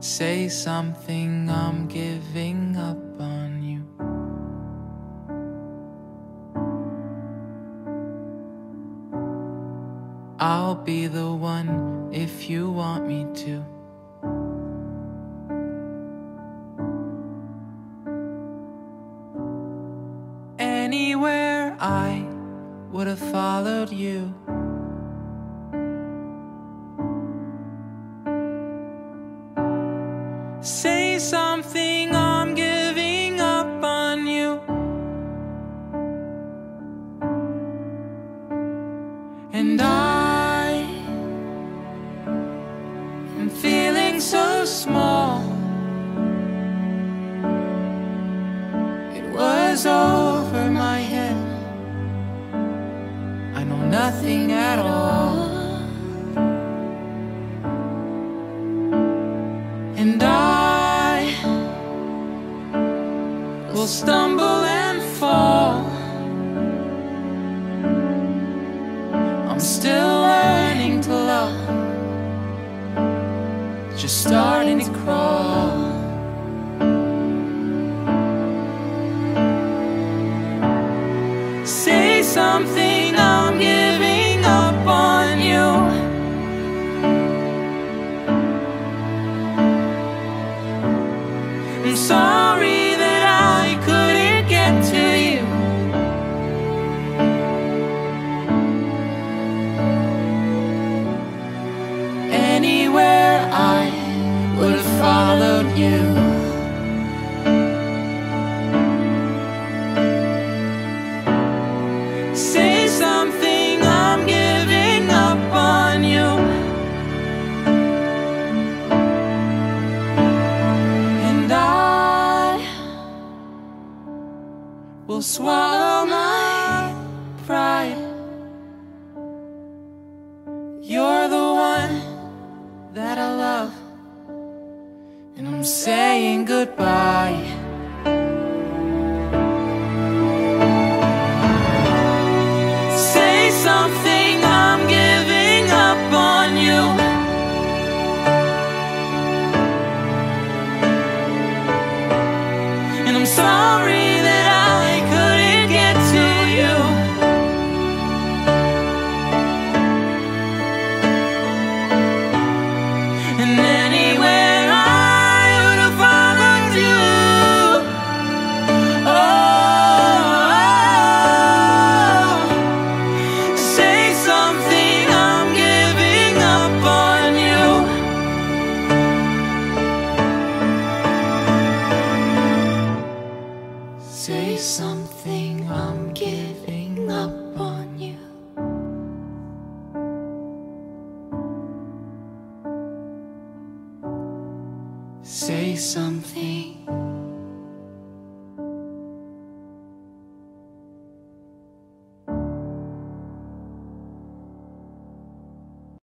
Say something, I'm giving up on you. I'll be the one if you want me to. Anywhere I would have followed you. Say something, I'm giving up on you. And I am feeling so small. It was over my head. I know nothing at all. And I will stumble and fall. I'm still learning to love, just starting to crawl. Say something, I'm giving up on you. I'm sorry that I couldn't get to you. Anywhere I would have followed you. Say something, I'm giving up on you. And I will swallow my pride. You're the one that I love, and I'm saying goodbye. Say something, I'm giving up on you. And I'm sorry that I couldn't get to you. And anywhere I would have followed you. Oh, say something, I'm giving up on you. Say something, I'm giving up on you. Say something.